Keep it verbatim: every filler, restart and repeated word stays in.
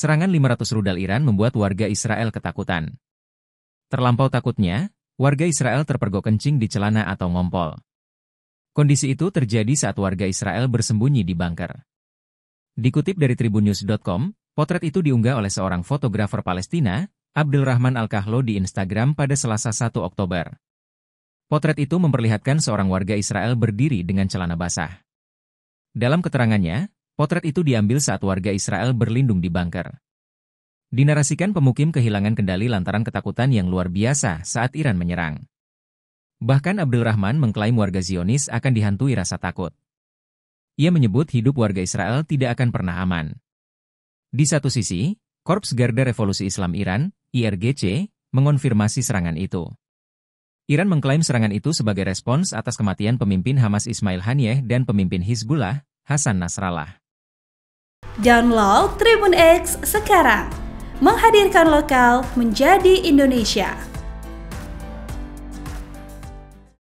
Serangan lima ratus rudal Iran membuat warga Israel ketakutan. Terlampau takutnya, warga Israel terpergok kencing di celana atau ngompol. Kondisi itu terjadi saat warga Israel bersembunyi di bunker. Dikutip dari tribunnews dot com, potret itu diunggah oleh seorang fotografer Palestina, Abdulrahman Al-Kahlo di Instagram pada Selasa satu Oktober. Potret itu memperlihatkan seorang warga Israel berdiri dengan celana basah. Dalam keterangannya, potret itu diambil saat warga Israel berlindung di bunker. Dinarasikan pemukim kehilangan kendali lantaran ketakutan yang luar biasa saat Iran menyerang. Bahkan Abdulrahman mengklaim warga Zionis akan dihantui rasa takut. Ia menyebut hidup warga Israel tidak akan pernah aman. Di satu sisi, Korps Garda Revolusi Islam Iran, I R G C, mengonfirmasi serangan itu. Iran mengklaim serangan itu sebagai respons atas kematian pemimpin Hamas Ismail Haniyeh dan pemimpin Hizbullah, Hasan Nasrallah. Download Tribun X sekarang, menghadirkan lokal menjadi Indonesia.